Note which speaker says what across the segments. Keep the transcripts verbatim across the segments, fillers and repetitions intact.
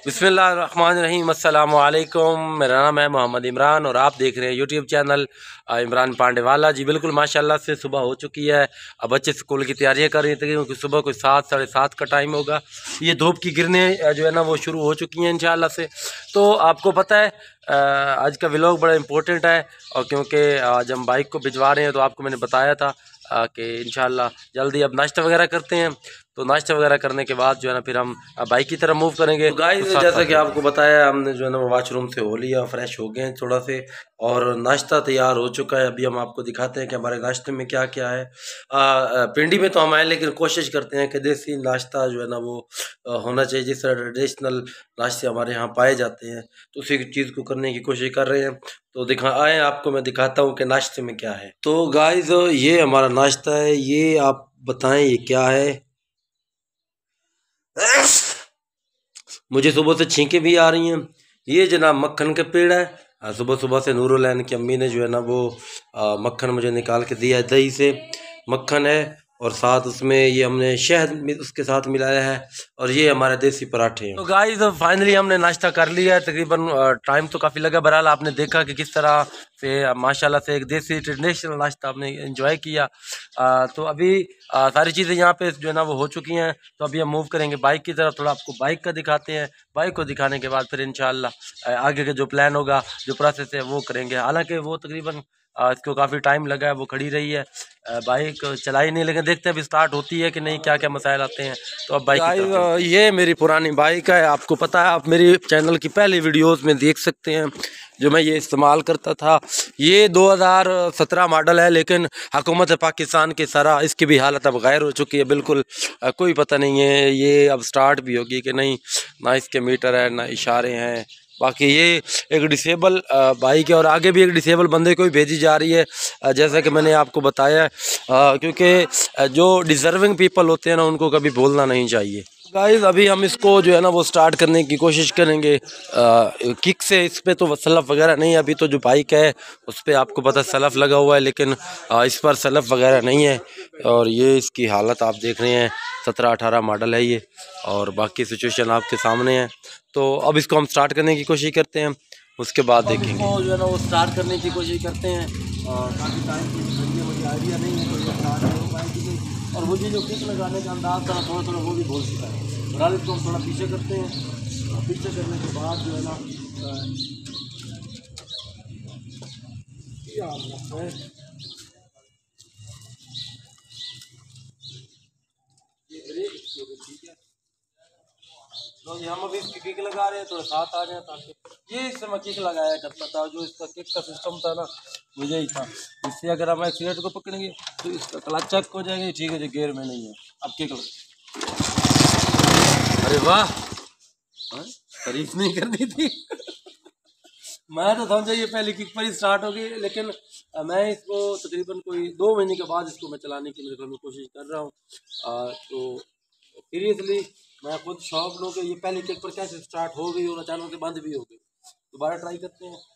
Speaker 1: बिस्मिल्लाहिर्रहमानिर्रहीम। अस्सलामु अलैकुम। मेरा नाम है मोहम्मद इमरान और आप देख रहे हैं यूट्यूब चैनल इमरान पांडेवाला जी। बिल्कुल माशाल्लाह से सुबह हो चुकी है। अब बच्चे स्कूल की तैयारियां कर रहे थे क्योंकि सुबह कोई सात साढ़े सात का टाइम होगा। ये धूप की किरणें जो है ना वो शुरू हो चुकी हैं इंशाल्लाह से। तो आपको पता है आज का व्लॉग बड़ा इंपॉर्टेंट है और क्योंकि आज हम बाइक को भिजवा रहे हैं तो आपको मैंने बताया था कि इंशाल्लाह जल्दी अब नाश्ता वगैरह करते हैं। तो नाश्ता वगैरह करने के बाद जो है ना फिर हम बाइक की तरफ मूव करेंगे। तो गाइस जैसा कि आपको बताया हमने जो है ना वॉशरूम से हो लिया, फ्रेश हो गए हैं थोड़ा से और नाश्ता तैयार हो चुका है। अभी हम आपको दिखाते हैं कि हमारे नाश्ते में क्या क्या है। पिंडी में तो हम आए लेकिन कोशिश करते हैं कि देसी नाश्ता जो है ना वो आ, होना चाहिए जिस तरह ट्रेडिशनल नाश्ते हमारे यहाँ पाए जाते हैं, तो उसी चीज़ को करने की कोशिश कर रहे हैं। तो दिखा आए आपको मैं दिखाता हूँ कि नाश्ते में क्या है। तो गाइस ये हमारा नाश्ता है, ये आप बताएं ये क्या है। मुझे सुबह से छींकें भी आ रही हैं। ये जनाब मक्खन के पेड़ है। सुबह सुबह से नूरुलैन की अम्मी ने जो है ना वो आ, मक्खन मुझे निकाल के दिया है। दही से मक्खन है और साथ उसमें ये हमने शहद उसके साथ मिलाया है और ये हमारे देसी पराठे हैं। तो गाइस फाइनली हमने नाश्ता कर लिया है। तकरीबन टाइम तो काफ़ी लगा, बहरहाल आपने देखा कि किस तरह से माशाल्लाह से एक देसी ट्रेडिशनल नाश्ता आपने एंजॉय किया। आ, तो अभी आ, सारी चीज़ें यहाँ पे जो है ना वो हो चुकी हैं। तो अभी हम मूव करेंगे बाइक की तरफ। थोड़ा आपको बाइक का दिखाते हैं। बाइक को दिखाने के बाद फिर इंशाल्लाह आगे का जो प्लान होगा, जो प्रोसेस है वो करेंगे। हालांकि वो तकरीबन इसको काफ़ी टाइम लगा है, वो खड़ी रही है, बाइक चलाई नहीं, लेकिन देखते हैं अभी स्टार्ट होती है कि नहीं, क्या क्या मसाइल आते हैं। तो अब बाइक ये मेरी पुरानी बाइक है। आपको पता है, आप मेरी चैनल की पहली वीडियोस में देख सकते हैं जो मैं ये इस्तेमाल करता था। ये दो हज़ार सत्रह मॉडल है लेकिन हुकूमत पाकिस्तान के सारा इसकी भी हालत अब गैर हो चुकी है। बिल्कुल कोई पता नहीं है ये अब स्टार्ट भी होगी कि नहीं, ना इसके मीटर है ना इशारे हैं। बाकी ये एक डिसेबल बाइक है और आगे भी एक डिसेबल बंदे को भी भेजी जा रही है जैसा कि मैंने आपको बताया है, क्योंकि जो डिज़र्विंग पीपल होते हैं ना उनको कभी भूलना नहीं चाहिए। गाइस अभी हम इसको जो है ना वो स्टार्ट करने की कोशिश करेंगे आ, किक से। इस पर तो सलफ़ वगैरह नहीं है। अभी तो जो बाइक है उस पर आपको पता सलफ़ लगा हुआ है लेकिन आ, इस पर सलफ़ वगैरह नहीं है और ये इसकी हालत आप देख रहे हैं। सत्रह अठारह मॉडल है ये और बाकी सिचुएशन आपके सामने है। तो अब इसको हम स्टार्ट करने की कोशिश करते हैं, उसके बाद देखेंगे। इसको जो है ना वो स्टार्ट करने की कोशिश करते हैं और काफ़ी टाइम की मुझे आइडिया नहीं है तो ये स्टार्ट हो पाएगी और मुझे जो किक लगाने का अंदाज़ था थोड़ा थोड़ा वो भी भूल चुका है। बहरहाल इसको हम थोड़ा पीछे करते हैं और पीछे करने के बाद जो है ना तो ये हम अभी इसकी किक लगा रहे हैं, थोड़ा साथ आ जाए ताकि ये इससे मैं किक लगाया करता था। जो इसका किक का सिस्टम था ना वो यही था। इससे अगर हम एक्सीलेटर को पकड़ेंगे तो इसका क्लच चेक हो जाएगा। ठीक है, जो गियर में नहीं है। अब किक लग, अरे वाह, तारीफ नहीं करनी थी। मैं तो समझा ये पहले किक पर ही स्टार्ट हो गई, लेकिन मैं इसको तकरीबन कोई दो महीने के बाद इसको मैं चलाने की मेरे को कोशिश कर रहा हूँ। तो सीरियसली मैं खुद शौक लूँ कि ये पहली किक पर कैसे स्टार्ट हो गई और अचानक से बंद भी हो गई। दोबारा ट्राई करते हैं।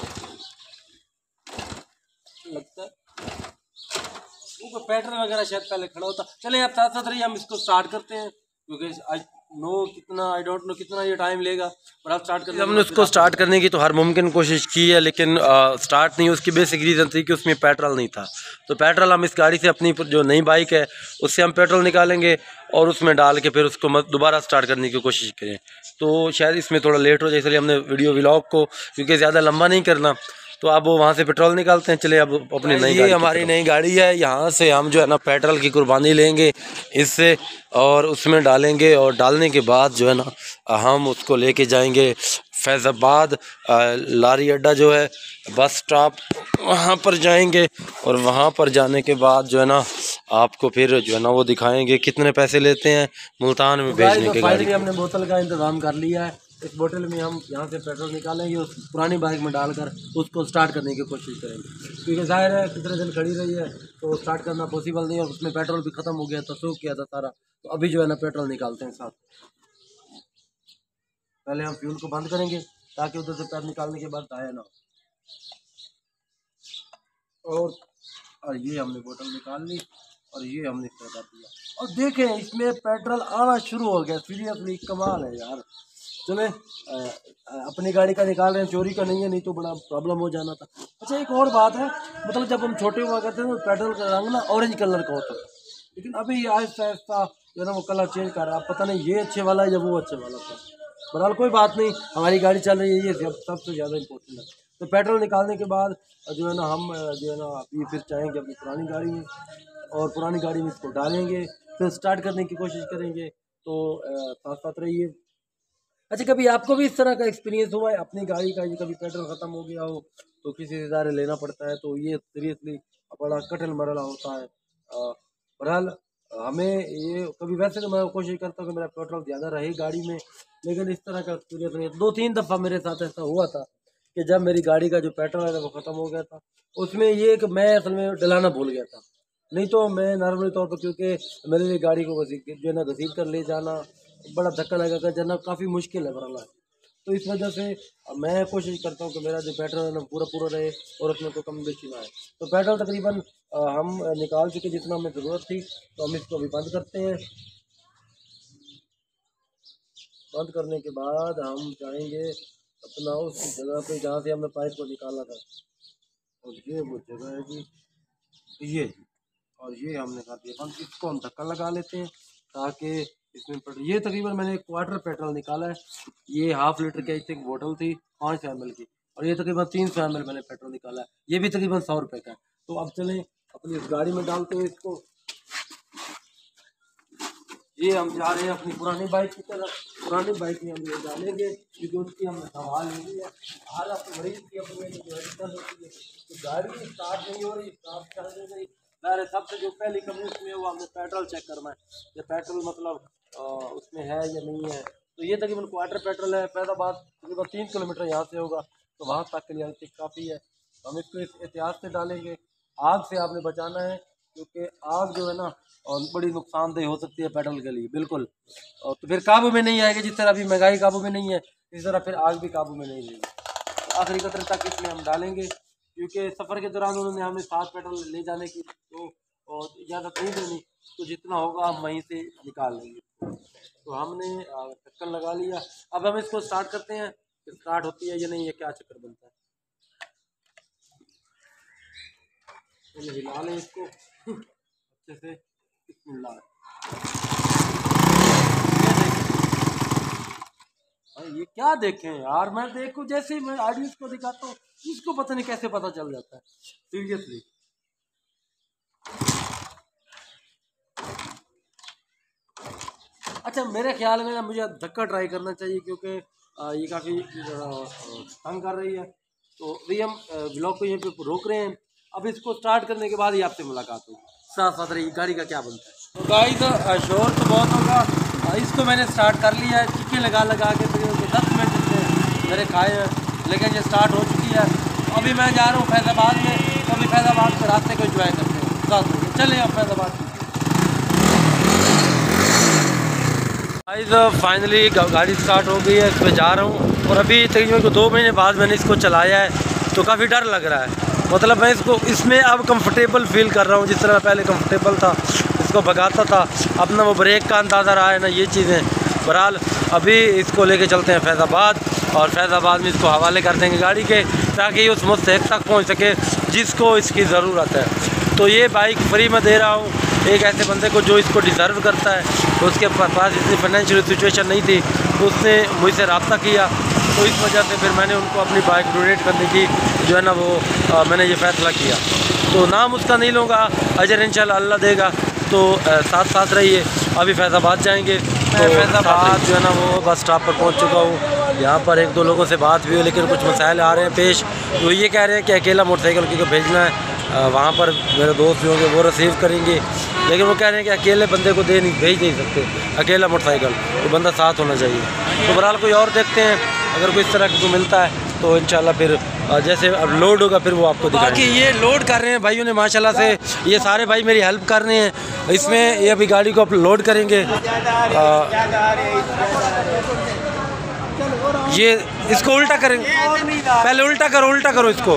Speaker 1: लगता है ऊपर पैटर्न वगैरह शायद पहले खड़ा होता। चले आप साथ साथ रहिए, हम इसको स्टार्ट करते हैं क्योंकि आज नो कितना आई डोंट नो कितना ये टाइम लेगा और आप स्टार्ट करते। हमने उसको स्टार्ट करने की तो हर मुमकिन कोशिश की है लेकिन आ, स्टार्ट नहीं। उसकी बेसिक रीज़न थी कि उसमें पेट्रोल नहीं था। तो पेट्रोल हम इस गाड़ी से, अपनी जो नई बाइक है उससे हम पेट्रोल निकालेंगे और उसमें डाल के फिर उसको दोबारा स्टार्ट करने की कोशिश करें। तो शायद इसमें थोड़ा लेट हो जाए, इसलिए हमने वीडियो व्लॉग को क्योंकि ज़्यादा लंबा नहीं करना तो अब वो वहाँ से पेट्रोल निकालते हैं। चले अब अपनी नई गाड़ी, हमारी नई गाड़ी है, यहाँ से हम जो है ना पेट्रोल की कुर्बानी लेंगे इससे और उसमें डालेंगे और डालने के बाद जो है ना हम उसको लेके जाएंगे फैज़ाबाद लारी अड्डा जो है बस स्टॉप, वहाँ पर जाएंगे और वहाँ पर जाने के बाद जो है ना आपको फिर जो है ना वो दिखाएंगे कितने पैसे लेते हैं मुल्तान में भेजने के। गाड़ी हमने बोतल का इंतज़ाम कर लिया है। इस बोतल में हम यहाँ से पेट्रोल निकालेंगे, उस पुरानी बाइक में डालकर उसको स्टार्ट करने की कोशिश करेंगे क्योंकि जाहिर है कितने दिन खड़ी रही है तो स्टार्ट करना पॉसिबल नहीं है और उसमें पेट्रोल भी ख़त्म हो गया था, सूख गया था सारा। तो अभी जो है ना पेट्रोल निकालते हैं साथ। पहले हम फ्यूल को बंद करेंगे ताकि उधर से पैर निकालने के बाद आया ना और, और ये हमने बोतल निकाल ली और ये हमने कर दिया और देखें इसमें पेट्रोल आना शुरू हो गया। सीरियसली कमाल है यार।
Speaker 2: चले अपनी गाड़ी का निकाल रहे हैं, चोरी का नहीं है, नहीं तो बड़ा प्रॉब्लम हो जाना था। अच्छा एक और बात है, मतलब जब हम छोटे हुआ करते थे तो पेट्रोल का रंग ना ऑरेंज कलर का होता था, लेकिन अभी आहिस्ता आहिस्ता जो है ना वो कलर चेंज कर रहा है। पता नहीं ये अच्छे वाला है या वो अच्छे वाला था। बहरहाल कोई बात नहीं, हमारी गाड़ी चल रही है, ये सब सबसे ज़्यादा इम्पोर्टेंट है। तो पेट्रोल निकालने के बाद जो है ना हम जो है ना अभी फिर चाहेंगे अपनी पुरानी गाड़ी में, और पुरानी गाड़ी में इसको डालेंगे, फिर स्टार्ट करने की कोशिश करेंगे। तो साथ साथ रहिए। अच्छा कभी आपको भी इस तरह का एक्सपीरियंस हुआ है अपनी गाड़ी का, ये कभी पेट्रोल ख़त्म हो गया हो तो किसी से ज़ारे लेना पड़ता है, तो ये सीरियसली बड़ा कठिन मरला होता है। बहरहाल हमें ये कभी, वैसे तो मैं कोशिश करता हूँ कि मेरा पेट्रोल ज़्यादा रहे गाड़ी में, लेकिन इस तरह का एक्सपीरियंस नहीं। दो तीन दफ़ा मेरे साथ ऐसा हुआ था कि जब मेरी गाड़ी का जो पेट्रोल है वो ख़त्म हो गया था। उसमें ये कि मैं असल में डलाना भूल गया था, नहीं तो मैं नॉर्मली तौर पर, क्योंकि मेरे लिए गाड़ी को जो है ना घसीट कर ले जाना बड़ा धक्का लगा जाना काफ़ी मुश्किल है बहरहाल। तो इस वजह से मैं कोशिश करता हूँ कि मेरा जो पेट्रोल है ना पूरा पूरा रहे और उसमें कोई कम बेशी ना आए। तो पेट्रोल तकरीबन हम निकाल चुके जितना हमें ज़रूरत थी, तो हम इसको अभी बंद करते हैं। बंद करने के बाद हम जाएंगे अपना उस जगह पे जहाँ से हमने पाइप को निकाला था, और ये वो जगह है जी, ये और ये हमने कर दिया बंद। इसको हम धक्का लगा लेते हैं ताकि इसमें पेट्रोल, ये तकरीबन मैंने क्वार्टर पेट्रोल निकाला है। ये हाफ लीटर की आई थिंक बोतल थी पाँच सौ एम एल की, और ये तकरीबन तीन सौ एम एल मैंने पेट्रोल निकाला है, ये भी तकरीबन सौ रुपये का है। तो अब चलें अपनी इस गाड़ी में डालते हैं इसको। ये हम जा रहे हैं अपनी पुरानी बाइक की तरफ। पुरानी बाइक में हम ये डालेंगे क्योंकि उसकी हमने संभाल ली है। हाल अपने मरीज की अपनी जो है होती है, तो गाड़ी स्टार्ट नहीं हो रही, स्टार्ट कर नहीं रही। मेरे सबसे जो पहली कमी उसमें वो हमने पेट्रोल चेक करना है, ये पेट्रोल मतलब आ, उसमें है या नहीं है। तो ये तकरीबन क्वार्टर पेट्रोल है, फैज़ाबाद तकरीबन तीन किलोमीटर यहाँ से होगा, तो वहाँ तक के लिए ठीक काफ़ी है। हम इसको इस एहतियात से डालेंगे। आग से आपने बचाना है, क्योंकि आग जो है ना और बड़ी नुकसानदेह हो सकती है पेट्रोल के लिए, बिल्कुल। और तो फिर काबू में नहीं आएगी, जिस तरह अभी महंगाई काबू में नहीं है इस तरह फिर आग भी काबू में नहीं रहेगी। तो आखिरी कतर तक इसमें हम डालेंगे, क्योंकि सफ़र के दौरान उन्होंने हमें साथ पेट्रोल ले जाने की तो और इजाज़त नहीं देनी, तो जितना होगा हम वहीं से निकाल लेंगे। तो हमने ढक्कन लगा लिया। अब हम इसको स्टार्ट करते हैं, स्टार्ट होती है या नहीं, ये क्या चक्कर बनता है। तो हिला लें इसको अच्छे से। ये क्या देखें यार, मैं देखूं जैसे ही मैं ऑडियंस को दिखाता हूँ इसको पता नहीं कैसे पता चल जाता है सीरियसली। अच्छा मेरे ख्याल में ना मुझे धक्का ट्राई करना चाहिए, क्योंकि ये काफ़ी तंग कर रही है। तो अभी हम ब्लॉग को यहीं पे रोक रहे हैं। अब इसको स्टार्ट करने के बाद ही आपसे मुलाकात होगी। साथ साथ रही गाड़ी का क्या बनता है। तो गाड़ी तो शोर तो बहुत होगा। इसको मैंने स्टार्ट कर लिया है, चिक्के लगा लगा के तकरीबन दस मिनट से मेरे खाए हैं, लेकिन ये स्टार्ट हो चुकी है। अभी मैं जा रहा हूँ फैज़ाबाद में, तो अभी फैज़ाबाद के रास्ते को एंजॉय करते हैं साथ में। चले अब फैज़ाबाद। गाइस फाइनली गाड़ी स्टार्ट हो गई है, इस पर जा रहा हूँ। और अभी तकरीबन दो महीने बाद मैंने इसको चलाया है, तो काफ़ी डर लग रहा है। मतलब मैं इसको इसमें अब कंफर्टेबल फील कर रहा हूँ, जिस तरह पहले कंफर्टेबल था इसको भगाता था। अपना वो ब्रेक का अंदाज़ा रहा है ना, ये चीज़ें। बहरहाल अभी इसको लेके चलते हैं फैज़ाबाद, और फैज़ाबाद में इसको हवाले कर देंगे गाड़ी के, ताकि उस मुस्तहक तक पहुँच सके जिसको इसकी ज़रूरत है। तो ये बाइक फ्री में दे रहा हूँ एक ऐसे बंदे को जो इसको डिज़र्व करता है। तो उसके पास इतनी फाइनेंशियल सिचुएशन नहीं थी, तो उसने मुझसे रब्ता किया, तो इस वजह से फिर मैंने उनको अपनी बाइक डोनेट करने की जो है ना वो आ, मैंने ये फ़ैसला किया। तो नाम उसका नहीं लूँगा, अजर इंशाल्लाह अल्लाह देगा। तो आ, साथ साथ रहिए। अभी फैज़ाबाद जाएंगे, तो फैज़ाबाद जो है ना वो बस स्टॉप पर पहुँच चुका हूँ। यहाँ पर एक दो लोगों से बात भी हुई, लेकिन कुछ मसाइल आ रहे हैं पेश। तो ये कह रहे हैं कि अकेला मोटरसाइकिल क्योंकि भेजना है, वहाँ पर मेरे दोस्त भी होंगे वो रिसीव करेंगे, लेकिन वो कह रहे हैं कि अकेले बंदे को दे नहीं भेज नहीं सकते अकेला मोटरसाइकिल, तो बंदा साथ होना चाहिए। तो बहरहाल कोई और देखते हैं, अगर कोई इस तरह को मिलता है तो इंशाल्लाह फिर जैसे अब लोड होगा फिर वो आपको दिखाएंगे। बाकी ये लोड कर रहे हैं भाइयों ने माशाल्लाह से, ये सारे भाई मेरी हेल्प कर रहे हैं इसमें। ये अभी गाड़ी को लोड करेंगे। आ, ये इसको उल्टा करेंगे, पहले उल्टा करो उल्टा करो इसको।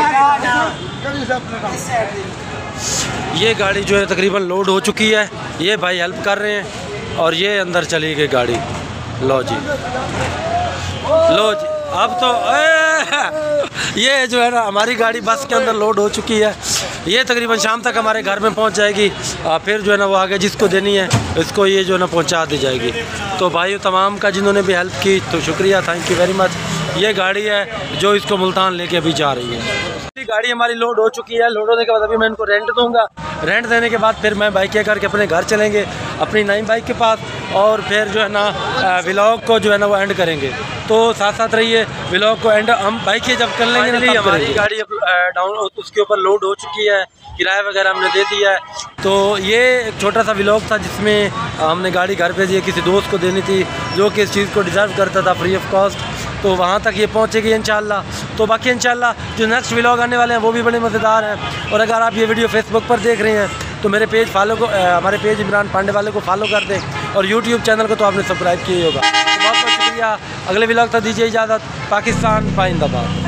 Speaker 2: ये गाड़ी जो है तकरीबन लोड हो चुकी है, ये भाई हेल्प कर रहे हैं, और ये अंदर चली गई गाड़ी। लो जी। लो जी, अब तो ए, ये जो है ना हमारी गाड़ी बस के अंदर लोड हो चुकी है। ये तकरीबन शाम तक हमारे घर में पहुंच जाएगी। आ, फिर जो है ना वो आगे जिसको देनी है इसको ये जो है ना पहुंचा दी जाएगी। तो भाइयों तमाम का जिन्होंने भी हेल्प की तो शुक्रिया, थैंक यू वेरी मच। ये गाड़ी है जो इसको मुल्तान लेके अभी जा रही है। गाड़ी हमारी लोड हो चुकी है। लोड होने के बाद अभी मैं इनको रेंट दूंगा। रेंट देने के बाद फिर मैं बाइक करके अपने घर चलेंगे अपनी नई बाइक के पास, और फिर जो है ना व्लॉग को जो है ना वो एंड करेंगे। तो साथ साथ रहिए, व्लॉग को एंड हम बाइक जब कर लेंगे ना तब हमारी गाड़ी डाउन उसके ऊपर लोड हो चुकी है, किराया वगैरह हमने दे दिया है। तो ये एक छोटा सा व्लॉग था जिसमें हमने गाड़ी घर भेजी है, किसी दोस्त को देनी थी जो कि इस चीज़ को डिज़र्व करता था फ्री ऑफ कॉस्ट। तो वहाँ तक ये पहुँचेगी इंशाल्लाह। तो बाकी इंशाल्लाह जो नेक्स्ट व्लॉग आने वाले हैं वो भी बड़े मज़ेदार हैं। और अगर आप ये वीडियो फेसबुक पर देख रहे हैं तो मेरे पेज फॉलो को आ, हमारे पेज इमरान पांडे वाले को फॉलो कर दें, और यूट्यूब चैनल को तो आपने सब्सक्राइब किया ही होगा। तो बहुत बहुत शुक्रिया। अगले व्लॉग तक दीजिए इजाज़त। पाकिस्तान पाइंदाबाद।